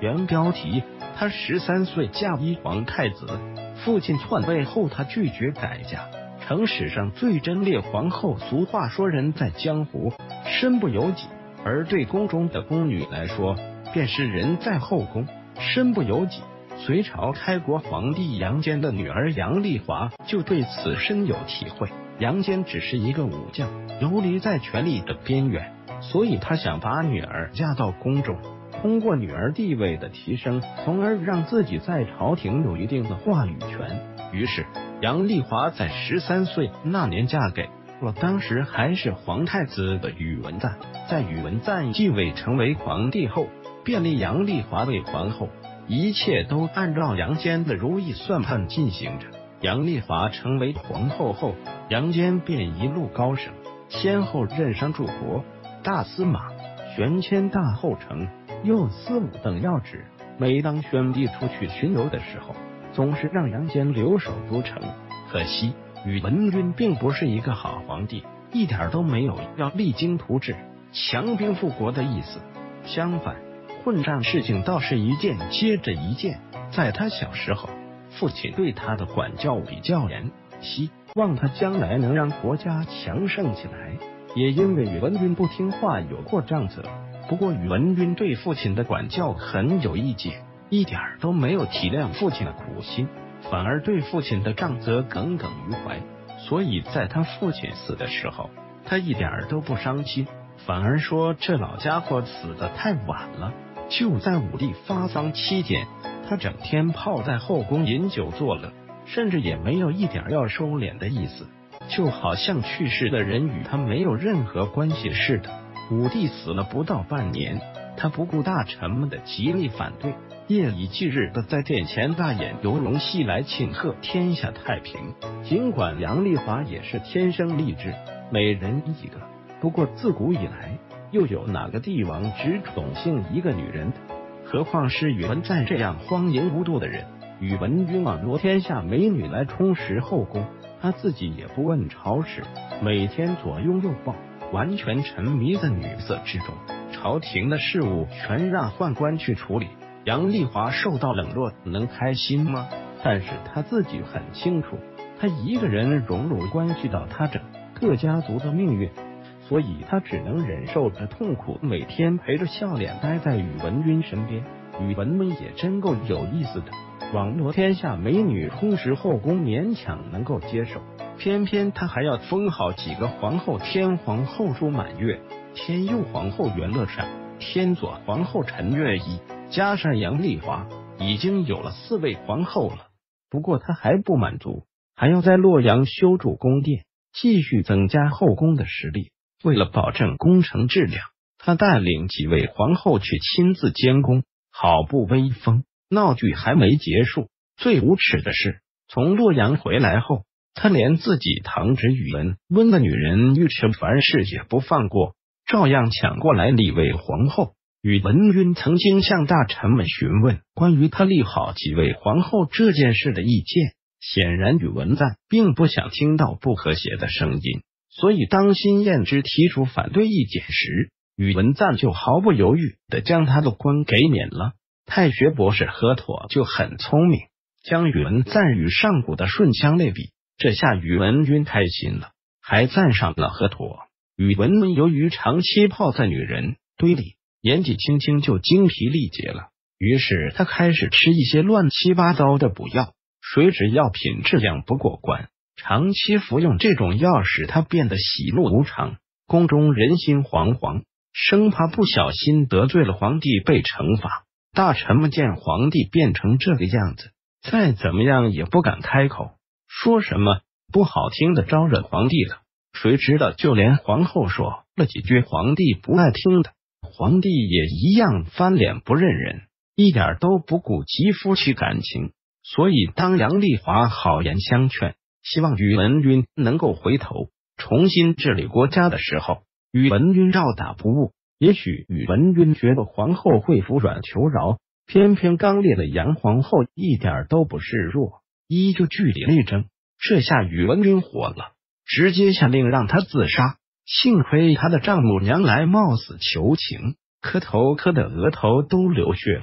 原标题：她13岁嫁一皇太子，父亲篡位后她拒绝改嫁，成史上最贞烈皇后。俗话说，人在江湖，身不由己，而对宫中的宫女来说，便是人在后宫，身不由己。隋朝开国皇帝杨坚的女儿杨丽华就对此深有体会。杨坚只是一个武将，游离在权力的边缘，所以他想把女儿嫁到宫中，通过女儿地位的提升，从而让自己在朝廷有一定的话语权。于是杨丽华在13岁那年嫁给了当时还是皇太子的宇文赞。在宇文赞继位成为皇帝后，便立杨丽华为皇后，一切都按照杨坚的如意算盘进行着。杨丽华成为皇后后，杨坚便一路高升，先后任上柱国、大司马、玄谦大后丞、右司武等要职。每当宣帝出去巡游的时候，总是让杨坚留守都城。可惜宇文赟并不是一个好皇帝，一点都没有要励精图治、强兵复国的意思。相反，混战事情倒是一件接着一件。在他小时候，父亲对他的管教比较严，希望他将来能让国家强盛起来。也因为宇文赟不听话，有过杖责。不过宇文赟对父亲的管教很有意见，一点都没有体谅父亲的苦心，反而对父亲的杖责耿耿于怀。所以在他父亲死的时候，他一点都不伤心，反而说这老家伙死得太晚了。就在武帝发丧期间，他整天泡在后宫饮酒作乐，甚至也没有一点要收敛的意思，就好像去世的人与他没有任何关系似的。武帝死了不到半年，他不顾大臣们的极力反对，夜以继日的在殿前大演游龙戏来庆贺天下太平。尽管杨丽华也是天生丽质，美人一个，不过自古以来又有哪个帝王只宠幸一个女人的？何况是宇文赞这样荒淫无度的人。宇文赟网罗天下美女来充实后宫，他自己也不问朝事，每天左拥右抱，完全沉迷在女色之中。朝廷的事务全让宦官去处理，杨丽华受到冷落，能开心吗？但是他自己很清楚，他一个人荣辱关系到他整个家族的命运，所以他只能忍受着痛苦，每天陪着笑脸待在宇文赟身边。宇文赟也真够有意思的，网罗天下美女充实后宫勉强能够接受，偏偏他还要封好几个皇后：天皇后舒满月、天佑皇后元乐善、天左皇后陈月仪，加上杨丽华，已经有了4位皇后了。不过他还不满足，还要在洛阳修筑宫殿，继续增加后宫的实力。为了保证工程质量，他带领几位皇后去亲自监工，好不威风。闹剧还没结束，最无耻的是，从洛阳回来后，他连自己堂侄宇文温的女人尉迟樊氏也不放过，照样抢过来立为皇后。宇文赟曾经向大臣们询问关于他立好几位皇后这件事的意见，显然宇文赞并不想听到不和谐的声音，所以当辛彦之提出反对意见时，宇文赞就毫不犹豫地将他的官给免了。太学博士何妥就很聪明，将宇文赞与上古的顺枪类比，这下宇文赟开心了，还赞赏了何妥。宇文赟由于长期泡在女人堆里，年纪轻轻就精疲力竭了，于是他开始吃一些乱七八糟的补药，水脂药品质量不过关，长期服用这种药使他变得喜怒无常，宫中人心惶惶，生怕不小心得罪了皇帝被惩罚。大臣们见皇帝变成这个样子，再怎么样也不敢开口，说什么不好听的招惹皇帝了。谁知道就连皇后说了几句皇帝不爱听的，皇帝也一样翻脸不认人，一点都不顾及夫妻感情。所以当杨丽华好言相劝，希望宇文赟能够回头重新治理国家的时候，宇文赟照打不误。也许宇文赟觉得皇后会服软求饶，偏偏刚烈的杨皇后一点都不示弱，依旧据理力争。这下宇文赟火了，直接下令让他自杀。幸亏他的丈母娘来冒死求情，磕头磕的额头都流血了，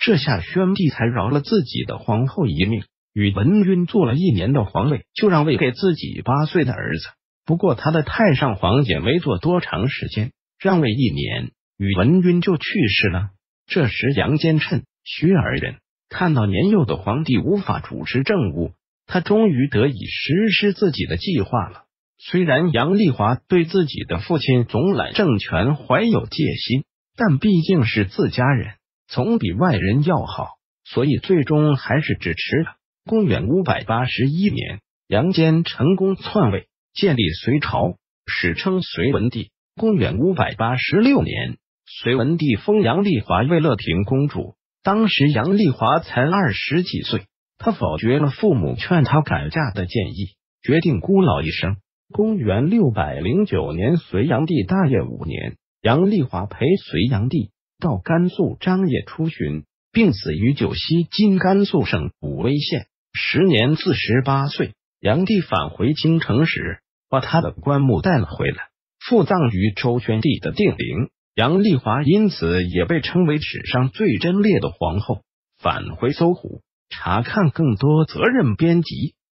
这下宣帝才饶了自己的皇后一命。宇文赟做了1年的皇位，就让位给自己8岁的儿子。不过他的太上皇也没做多长时间，让位1年，宇文赟就去世了。这时杨坚趁虚而人，看到年幼的皇帝无法主持政务，他终于得以实施自己的计划了。虽然杨丽华对自己的父亲总揽政权怀有戒心，但毕竟是自家人，总比外人要好，所以最终还是支持了。公元581年，杨坚成功篡位，建立隋朝，史称隋文帝。公元586年，隋文帝封杨丽华为乐亭公主。当时杨丽华才20几岁，她否决了父母劝她改嫁的建议，决定孤老一生。公元609年，隋炀帝大业5年，杨丽华陪隋炀帝到甘肃张掖出巡，并死于九溪（今甘肃省武威县）。时年48岁。炀帝返回京城时，把他的棺木带了回来，附葬于周宣帝的定陵。杨丽华因此也被称为史上最贞烈的皇后。返回搜狐，查看更多责任编辑。